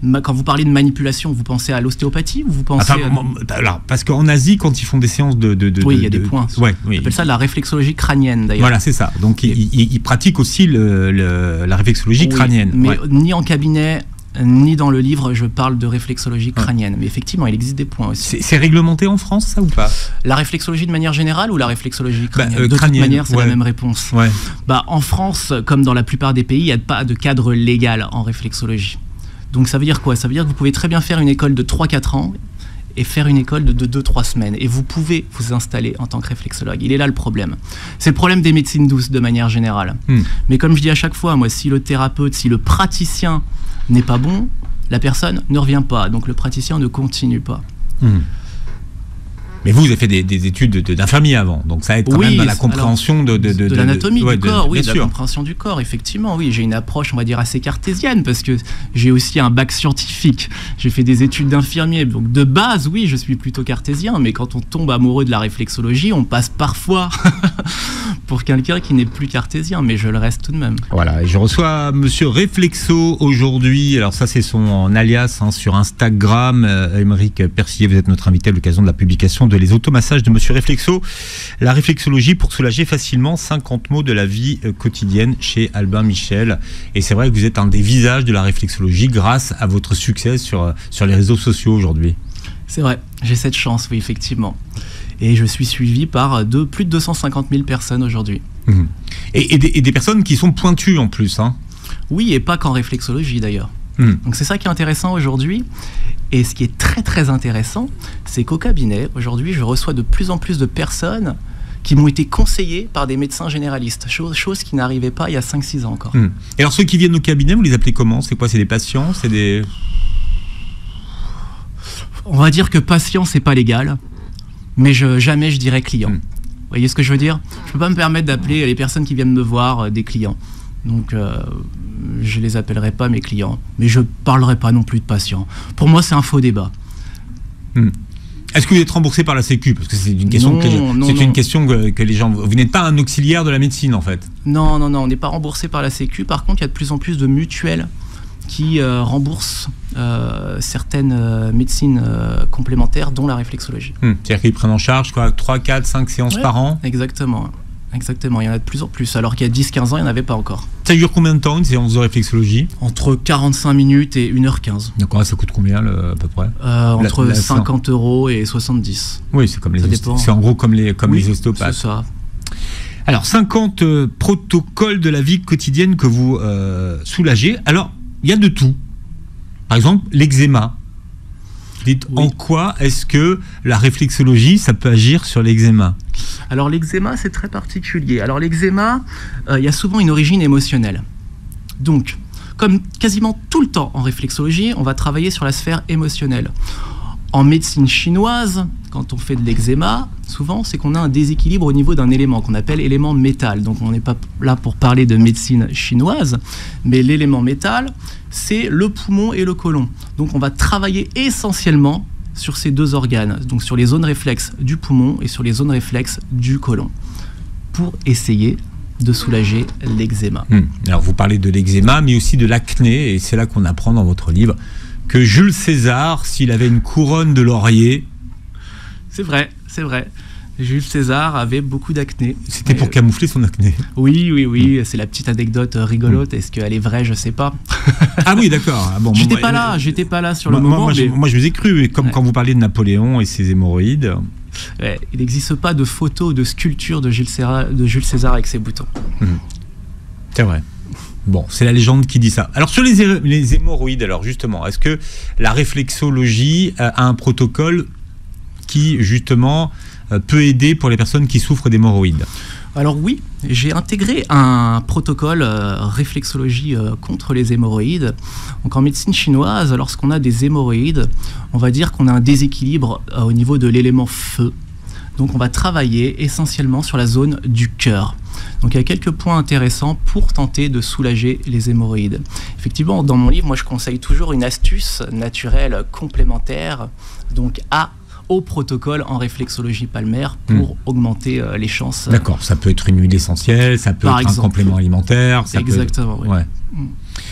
Quand vous parlez de manipulation, vous pensez à l'ostéopathie ou vous pensez
enfin,
à...
alors, parce qu'en Asie, quand ils font des séances de... de, de
oui, il y a
de,
des points.
Ouais, oui.
On appelle ça la réflexologie crânienne, d'ailleurs.
Voilà, c'est ça. Donc, ils, ils, ils pratiquent aussi le, le, la réflexologie oui, crânienne.
Mais
ouais.
ni en cabinet, ni dans le livre, je parle de réflexologie crânienne. Ouais. Mais effectivement, il existe des points aussi.
C'est réglementé en France, ça, ou pas?
La réflexologie de manière générale ou la réflexologie crânienne?
bah, euh,
De
crânienne,
toute manière, c'est
ouais.
la même réponse.
Ouais.
Bah, en France, comme dans la plupart des pays, il n'y a pas de cadre légal en réflexologie. Donc ça veut dire quoi? Ça veut dire que vous pouvez très bien faire une école de trois quatre ans et faire une école de deux trois semaines. Et vous pouvez vous installer en tant que réflexologue. Il est là le problème. C'est le problème des médecines douces de manière générale. Hmm. Mais comme je dis à chaque fois, moi, si le thérapeute, si le praticien n'est pas bon, la personne ne revient pas. Donc le praticien ne continue pas. Hmm.
Mais vous, vous avez fait des, des études d'infirmier avant, donc ça aide quand
oui,
même dans la compréhension
alors,
de... De, de,
de l'anatomie
ouais,
du corps,
de,
oui, de
sûr.
la compréhension du corps, effectivement, oui. J'ai une approche, on va dire, assez cartésienne, parce que j'ai aussi un bac scientifique. J'ai fait des études d'infirmier, donc de base, oui, je suis plutôt cartésien, mais quand on tombe amoureux de la réflexologie, on passe parfois pour quelqu'un qui n'est plus cartésien, mais je le reste tout de même.
Voilà, et je reçois Monsieur Réflexo aujourd'hui, alors ça c'est son alias hein, sur Instagram, euh, Aymeric Persilier, vous êtes notre invité à l'occasion de la publication de Les automassages de Monsieur Réflexo, la réflexologie pour soulager facilement, cinquante mots de la vie euh, quotidienne chez Albin Michel. Et c'est vrai que vous êtes un des visages de la réflexologie grâce à votre succès sur, euh, sur les réseaux sociaux aujourd'hui.
C'est vrai, j'ai cette chance, oui, effectivement. Et je suis suivi par de, plus de deux cent cinquante mille personnes aujourd'hui.
Mmh. Et, et, des, et des personnes qui sont pointues en plus, hein.
Oui, et pas qu'en réflexologie d'ailleurs. Mmh. Donc c'est ça qui est intéressant aujourd'hui. Et ce qui est très très intéressant, c'est qu'au cabinet, aujourd'hui, je reçois de plus en plus de personnes qui m'ont été conseillées par des médecins généralistes, chose, chose qui n'arrivait pas il y a cinq six ans encore.
Mmh. Et alors ceux qui viennent au cabinet, vous les appelez comment? C'est quoi? C'est des patients? C'est des...
On va dire que patient, c'est pas légal, mais je, jamais je dirais client. Mmh. Vous voyez ce que je veux dire? Je peux pas me permettre d'appeler les personnes qui viennent me voir euh, des clients. Donc, euh, je les appellerai pas mes clients, mais je parlerai pas non plus de patients. Pour moi, c'est un faux débat.
Hmm. Est-ce que vous êtes remboursé par la Sécu? Parce que c'est une question
non,
que les,
non,
c'est
non.
une question que, que les gens. Vous n'êtes pas un auxiliaire de la médecine en fait.
Non, non, non, on n'est pas remboursé par la Sécu. Par contre, il y a de plus en plus de mutuelles qui euh, remboursent euh, certaines euh, médecines euh, complémentaires, dont la réflexologie.
Hmm. C'est-à-dire qu'ils prennent en charge quoi, trois, quatre, cinq séances ouais, par an?
Exactement. Exactement, il y en a de plus en plus, alors qu'il y a dix quinze ans, il n'y en avait pas encore.
Ça dure combien de temps une séance de réflexologie? Entre
quarante-cinq minutes et une heure quinze.
D'accord, ça coûte combien le, à peu près?
euh, Entre la, la cinquante euros et soixante-dix.
Oui, c'est comme les ostéopathes. C'est en gros comme les, comme
oui,
les ostéopathes.
C'est ça.
Alors, cinquante euh, protocoles de la vie quotidienne que vous euh, soulagez. Alors, il y a de tout. Par exemple, l'eczéma. Dites, oui. En quoi est-ce que la réflexologie, ça peut agir sur l'eczéma?
Alors l'eczéma, c'est très particulier. Alors l'eczéma, euh, il y a souvent une origine émotionnelle. Donc, comme quasiment tout le temps en réflexologie, on va travailler sur la sphère émotionnelle. En médecine chinoise, quand on fait de l'eczéma, souvent, c'est qu'on a un déséquilibre au niveau d'un élément qu'on appelle élément métal. Donc on n'est pas là pour parler de médecine chinoise, mais l'élément métal, c'est le poumon et le côlon. Donc on va travailler essentiellement sur ces deux organes, donc sur les zones réflexes du poumon et sur les zones réflexes du côlon, pour essayer de soulager l'eczéma.
Hum. Alors vous parlez de l'eczéma, mais aussi de l'acné, et c'est là qu'on apprend dans votre livre que Jules César, s'il avait une couronne de laurier...
C'est vrai, c'est vrai. Jules César avait beaucoup d'acné.
C'était pour camoufler son acné.
Oui, oui, oui. C'est la petite anecdote rigolote. Est-ce qu'elle est vraie? Je sais pas.
Ah oui, d'accord. Ah bon,
j'étais
bon,
pas
euh,
là. J'étais pas là sur
moi,
le moment.
Moi,
mais...
je, moi, je vous ai cru. Et comme
ouais.
Quand vous parlez de Napoléon et ses hémorroïdes.
Ouais, il n'existe pas de photo ou de sculpture de Jules César, de Jules César avec ses boutons.
Mmh. C'est vrai. Bon, c'est la légende qui dit ça. Alors sur les, hé les hémorroïdes, alors justement, est-ce que la réflexologie a un protocole qui justement peut aider pour les personnes qui souffrent d'hémorroïdes?
Alors oui, j'ai intégré un protocole euh, réflexologie euh, contre les hémorroïdes. Donc en médecine chinoise, lorsqu'on a des hémorroïdes, on va dire qu'on a un déséquilibre euh, au niveau de l'élément feu. Donc on va travailler essentiellement sur la zone du cœur. Donc il y a quelques points intéressants pour tenter de soulager les hémorroïdes. Effectivement, dans mon livre, moi je conseille toujours une astuce naturelle complémentaire, donc à au protocole en réflexologie palmaire pour mmh. augmenter euh, les chances.
D'accord, ça peut être une huile essentielle, ça peut
Par
être
exemple.
un complément alimentaire. Ça
Exactement,
peut...
oui.
Ouais.
Mmh.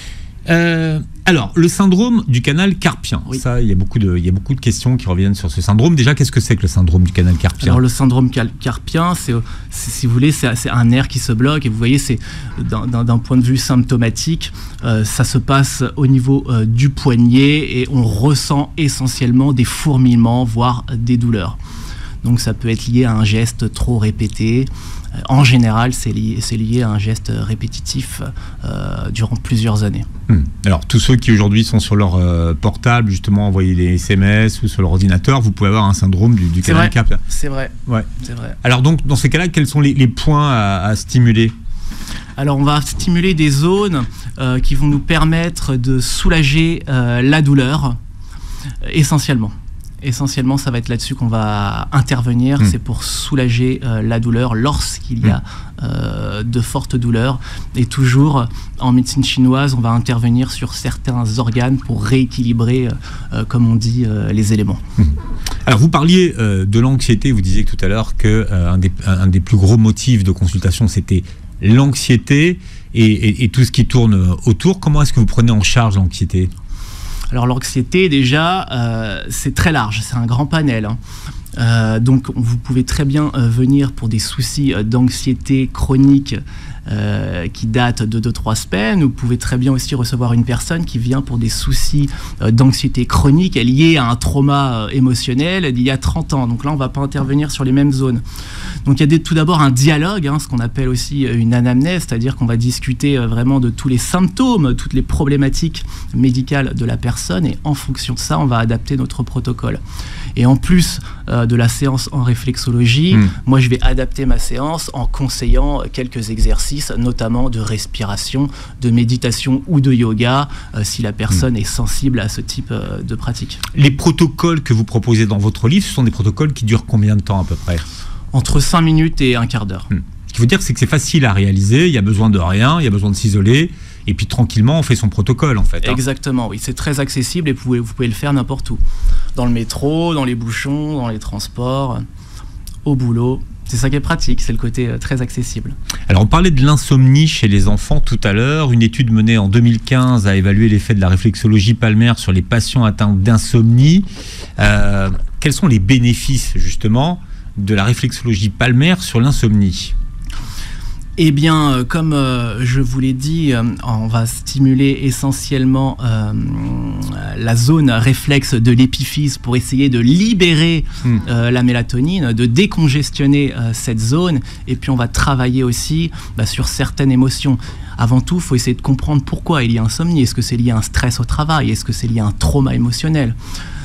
Euh, alors, le syndrome du canal carpien,
oui.
ça, il y a beaucoup de, il y a beaucoup de questions qui reviennent sur ce syndrome. Déjà, qu'est-ce que c'est que le syndrome du canal carpien?
Alors, le syndrome cal- carpien, c'est, c'est, si vous voulez, c'est, c'est un nerf qui se bloque. Et vous voyez, c'est d'un, d'un, d'un point de vue symptomatique, euh, ça se passe au niveau euh, du poignet et on ressent essentiellement des fourmillements, voire des douleurs. Donc, ça peut être lié à un geste trop répété. En général, c'est lié, c'est lié à un geste répétitif euh, durant plusieurs années.
Hum. Alors, tous ceux qui aujourd'hui sont sur leur euh, portable, justement, envoyer des S M S ou sur leur ordinateur, vous pouvez avoir un syndrome du, du canal carpien.
C'est vrai.
Ouais.
C'est vrai.
Alors, donc, dans ces cas-là, quels sont les, les points à, à stimuler?
Alors, on va stimuler des zones euh, qui vont nous permettre de soulager euh, la douleur, euh, essentiellement. Essentiellement, ça va être là-dessus qu'on va intervenir. Mmh. C'est pour soulager euh, la douleur lorsqu'il y a euh, de fortes douleurs. Et toujours, en médecine chinoise, on va intervenir sur certains organes pour rééquilibrer, euh, comme on dit, euh, les éléments.
Mmh. Alors, vous parliez euh, de l'anxiété. Vous disiez tout à l'heure qu'un euh, des, un des plus gros motifs de consultation, c'était l'anxiété et, et, et tout ce qui tourne autour. Comment est-ce que vous prenez en charge l'anxiété ?
Alors l'anxiété, déjà, euh, c'est très large, c'est un grand panel. Hein. Euh, donc vous pouvez très bien euh, venir pour des soucis euh, d'anxiété chronique euh, qui datent de deux trois semaines. Vous pouvez très bien aussi recevoir une personne qui vient pour des soucis euh, d'anxiété chronique liés à un trauma euh, émotionnel d'il y a trente ans. Donc là, on ne va pas intervenir sur les mêmes zones. Donc il y a des, tout d'abord un dialogue, hein, ce qu'on appelle aussi une anamnèse, c'est-à-dire qu'on va discuter euh, vraiment de tous les symptômes, toutes les problématiques médicales de la personne, et en fonction de ça, on va adapter notre protocole. Et en plus euh, de la séance en réflexologie, mmh. moi je vais adapter ma séance en conseillant quelques exercices, notamment de respiration, de méditation ou de yoga, euh, si la personne mmh. est sensible à ce type euh, de pratique.
Les protocoles que vous proposez dans votre livre, ce sont des protocoles qui durent combien de temps à peu près ?
Entre cinq minutes et un quart d'heure. Mmh.
Ce qu'il faut dire, c'est que c'est facile à réaliser, il y a besoin de rien, il y a besoin de s'isoler, et puis tranquillement, on fait son protocole en fait. Hein.
Exactement, oui, c'est très accessible et vous pouvez, vous pouvez le faire n'importe où. Dans le métro, dans les bouchons, dans les transports, au boulot. C'est ça qui est pratique, c'est le côté euh, très accessible.
Alors on parlait de l'insomnie chez les enfants tout à l'heure. Une étude menée en deux mille quinze a évalué l'effet de la réflexologie palmaire sur les patients atteints d'insomnie. Euh, quels sont les bénéfices justement de la réflexologie palmaire sur l'insomnie ?
Eh bien, euh, comme euh, je vous l'ai dit, euh, on va stimuler essentiellement euh, la zone réflexe de l'épiphyse pour essayer de libérer mmh. euh, la mélatonine, de décongestionner euh, cette zone. Et puis, on va travailler aussi bah, sur certaines émotions. Avant tout, il faut essayer de comprendre pourquoi il y a insomnie. Est-ce que c'est lié à un stress au travail ? Est-ce que c'est lié à un trauma émotionnel ?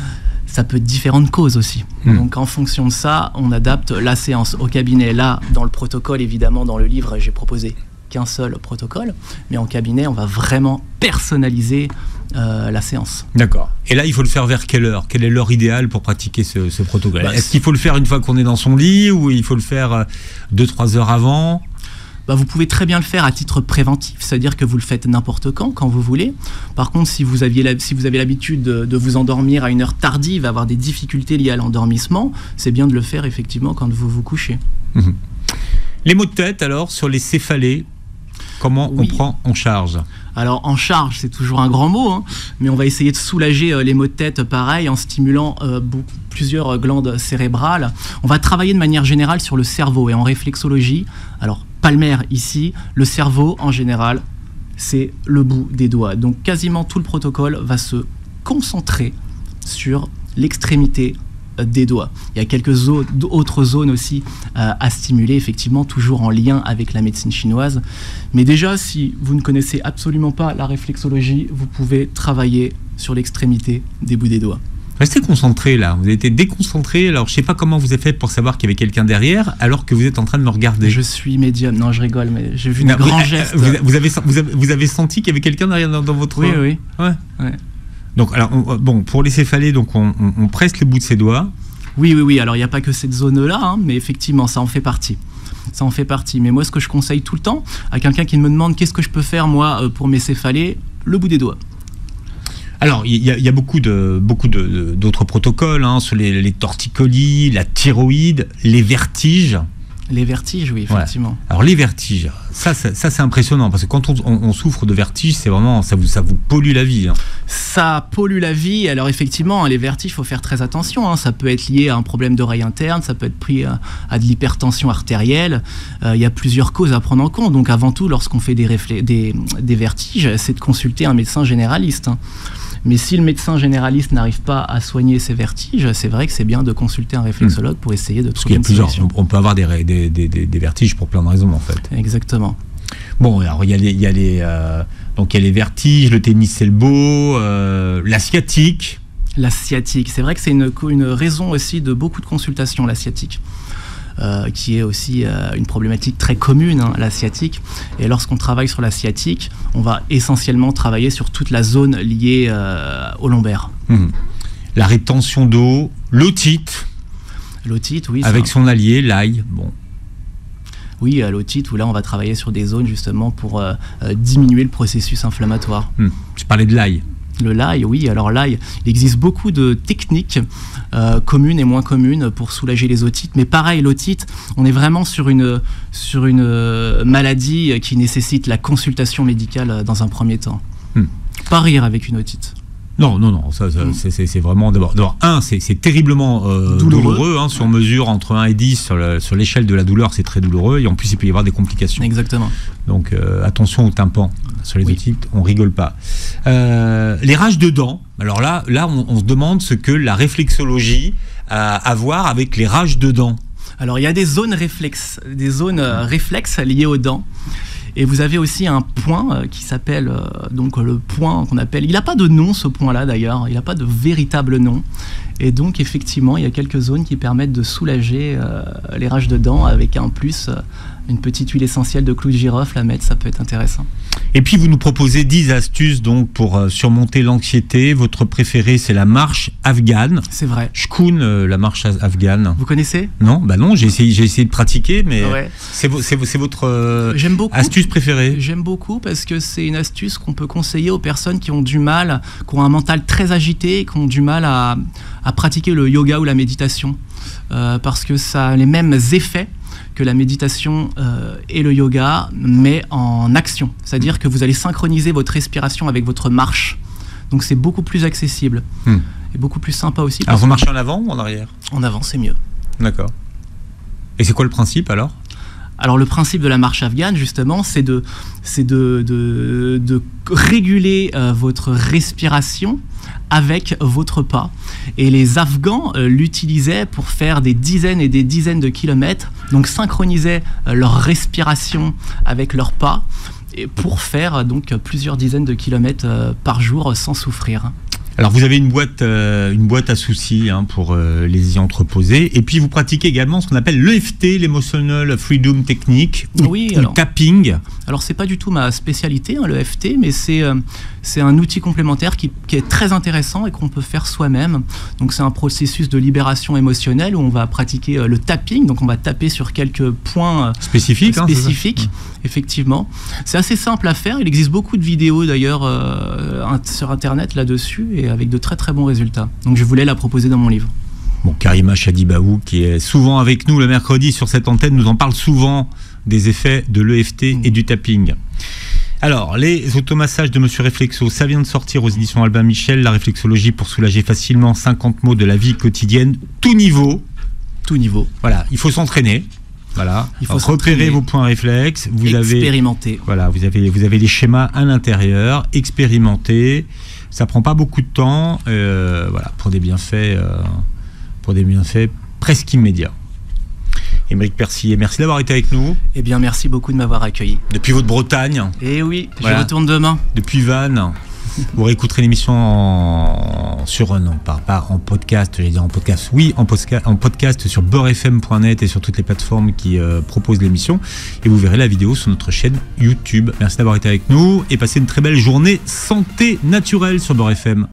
Ça peut être différentes causes aussi. Mmh. Donc, en fonction de ça, on adapte la séance au cabinet. Là, dans le protocole, évidemment, dans le livre, j'ai proposé qu'un seul protocole. Mais en cabinet, on va vraiment personnaliser euh, la séance.
D'accord. Et là, il faut le faire vers quelle heure ? Quelle est l'heure idéale pour pratiquer ce, ce protocole ?
bah,
Est-ce qu'il faut le faire une fois qu'on est dans son lit ou il faut le faire deux trois heures avant ?
Bah, vous pouvez très bien le faire à titre préventif, c'est-à-dire que vous le faites n'importe quand, quand vous voulez. Par contre, si vous, aviez la, si vous avez l'habitude de, de vous endormir à une heure tardive, avoir des difficultés liées à l'endormissement, c'est bien de le faire effectivement quand vous vous couchez.
Mmh. Les maux de tête, alors, sur les céphalées, comment oui. on prend en charge ?
Alors, en charge, c'est toujours un grand mot, hein, mais on va essayer de soulager euh, les maux de tête, pareil, en stimulant euh, beaucoup, plusieurs glandes cérébrales. On va travailler de manière générale sur le cerveau et en réflexologie. Alors, palmaire ici, le cerveau en général, c'est le bout des doigts. Donc quasiment tout le protocole va se concentrer sur l'extrémité des doigts. Il y a quelques autres zones aussi euh, à stimuler, effectivement, toujours en lien avec la médecine chinoise. Mais déjà, si vous ne connaissez absolument pas la réflexologie, vous pouvez travailler sur l'extrémité des bouts des doigts.
Restez concentré là, vous avez été déconcentré, alors je ne sais pas comment vous avez fait pour savoir qu'il y avait quelqu'un derrière alors que vous êtes en train de me regarder.
Je suis médium, non je rigole, mais j'ai vu des grands gestes.
Vous, vous, avez, vous, avez, vous avez senti qu'il y avait quelqu'un derrière dans, dans votre...
Oui, oui.
Ouais.
ouais.
Donc, alors, on, bon, pour les céphalées, donc on, on, on presse le bout de ses doigts.
Oui, oui, oui, alors il n'y a pas que cette zone-là, hein, mais effectivement, ça en fait partie. Ça en fait partie. Mais moi, ce que je conseille tout le temps, à quelqu'un qui me demande qu'est-ce que je peux faire, moi, pour mes céphalées, le bout des doigts.
Alors, il y, y a beaucoup de beaucoup de, de, d'autres protocoles, hein, sur les, les torticolis, la thyroïde, les vertiges.
Les vertiges, oui, effectivement.
Ouais. Alors les vertiges, ça, ça, ça c'est impressionnant parce que quand on, on, on souffre de vertiges, c'est vraiment ça vous, ça vous pollue la vie. Hein.
Ça pollue la vie. Alors effectivement, les vertiges, il faut faire très attention. Hein. Ça peut être lié à un problème d'oreille interne, ça peut être pris à, à de l'hypertension artérielle. Il euh, y a plusieurs causes à prendre en compte. Donc avant tout, lorsqu'on fait des, réflé- des, des vertiges, c'est de consulter un médecin généraliste. Hein. Mais si le médecin généraliste n'arrive pas à soigner ces vertiges, c'est vrai que c'est bien de consulter un réflexologue pour essayer de trouver une solution.
On peut avoir des, des, des, des vertiges pour plein de raisons en fait.
Exactement.
Bon, alors il y a les, il y a les, euh, donc il y a les vertiges, le tennis c'est le beau, euh, la sciatique.
La sciatique, c'est vrai que c'est une, une raison aussi de beaucoup de consultations, la sciatique. Euh, qui est aussi euh, une problématique très commune, hein, la sciatique. Et lorsqu'on travaille sur la sciatique, on va essentiellement travailler sur toute la zone liée euh, au lombaire.
Mmh. La rétention d'eau, l'otite.
L'otite, oui.
Avec
un...
son allié, l'ail. Bon.
Oui, l'otite, où là, on va travailler sur des zones justement pour euh, euh, diminuer le processus inflammatoire.
Mmh. Je parlais de l'ail.
Le l'ail, oui. Alors l'ail, il existe beaucoup de techniques euh, communes et moins communes pour soulager les otites. Mais pareil, l'otite, on est vraiment sur une, sur une euh, maladie qui nécessite la consultation médicale dans un premier temps. Hmm. Pas rire avec une otite.
Non, non, non, ça, ça, mmh. c'est, c'est vraiment d'abord, d'abord un, c'est, c'est terriblement euh, douloureux, douloureux hein, si on mesure entre un et dix sur, le, sur l'échelle de la douleur, c'est très douloureux et en plus il peut y avoir des complications.
Exactement.
Donc euh, attention au tympan, sur les oui. otites, on rigole pas. Euh, les rages de dents, alors là, là on, on se demande ce que la réflexologie a à voir avec les rages de dents.
Alors il y a des zones réflexes, des zones euh, réflexes liées aux dents. Et vous avez aussi un point euh, qui s'appelle, euh, donc le point qu'on appelle, il n'a pas de nom ce point-là d'ailleurs, il n'a pas de véritable nom. Et donc effectivement, il y a quelques zones qui permettent de soulager euh, les rages de dents avec un plus, euh, une petite huile essentielle de clou de girofle à mettre, ça peut être intéressant.
Et puis vous nous proposez dix astuces donc pour euh, surmonter l'anxiété. Votre préférée, c'est la marche afghane.
C'est vrai.
Shkoun, euh, la marche afghane.
Vous connaissez ?
Non, bah non, j'ai essayé, j'ai essayé de pratiquer, mais
ouais.
c'est, vo- c'est, vo- c'est votre euh,
J'aime beaucoup.
astuce préférée.
J'aime beaucoup parce que c'est une astuce qu'on peut conseiller aux personnes qui ont du mal, qui ont un mental très agité, qui ont du mal à, à pratiquer le yoga ou la méditation. Euh, parce que ça a les mêmes effets que la méditation euh, et le yoga, mais en action. C'est-à-dire que vous allez synchroniser votre respiration avec votre marche. Donc c'est beaucoup plus accessible. Hmm. Et beaucoup plus sympa aussi.
Alors vous marchez en avant ou en arrière ?
En avant, c'est mieux.
D'accord. Et c'est quoi le principe alors ?
Alors le principe de la marche afghane, justement, c'est de, c'est de, de, de réguler euh, votre respiration avec votre pas. Et les Afghans euh, l'utilisaient pour faire des dizaines et des dizaines de kilomètres, donc synchronisaient euh, leur respiration avec leur pas, et pour faire euh, donc plusieurs dizaines de kilomètres euh, par jour euh, sans souffrir.
Alors vous avez une boîte, euh, une boîte à soucis hein, pour euh, les y entreposer. Et puis vous pratiquez également ce qu'on appelle l'E F T, l'Emotional Freedom Technique,
oui,
ou
alors,
tapping.
Alors c'est pas du tout ma spécialité, hein, l'E F T, mais c'est, euh, c'est un outil complémentaire qui, qui est très intéressant et qu'on peut faire soi-même. Donc c'est un processus de libération émotionnelle où on va pratiquer euh, le tapping, donc on va taper sur quelques points euh,
spécifiques.
spécifiques
hein,
effectivement. C'est assez simple à faire, il existe beaucoup de vidéos d'ailleurs euh, sur internet là-dessus et avec de très très bons résultats. Donc je voulais la proposer dans mon livre.
Bon, Karima Chadibaou, qui est souvent avec nous le mercredi sur cette antenne, nous en parle souvent des effets de l'E F T mmh. et du tapping. Alors, les automassages de Monsieur Réflexo, ça vient de sortir aux éditions Albin Michel, la réflexologie pour soulager facilement cinquante mots de la vie quotidienne, tout niveau.
Tout niveau.
Voilà, il faut s'entraîner. Voilà.
Il faut
repérer vos points réflexes. Vous
expérimenter.
Avez, voilà, vous avez, vous avez les schémas à l'intérieur. Expérimenter. Ça prend pas beaucoup de temps. Euh, voilà, pour des bienfaits, euh, pour des bienfaits presque immédiats. Aymeric Persillet, merci d'avoir été avec nous.
Eh bien, merci beaucoup de m'avoir accueilli.
Depuis votre Bretagne.
Eh oui,
voilà.
Je retourne demain.
Depuis Vannes. Vous réécouterez l'émission en, sur, non, pas, pas en podcast, j'allais dire en podcast, oui, en, posca, en podcast sur beurre f m point net et sur toutes les plateformes qui euh, proposent l'émission. Et vous verrez la vidéo sur notre chaîne YouTube. Merci d'avoir été avec nous et passez une très belle journée santé naturelle sur Beurre F M.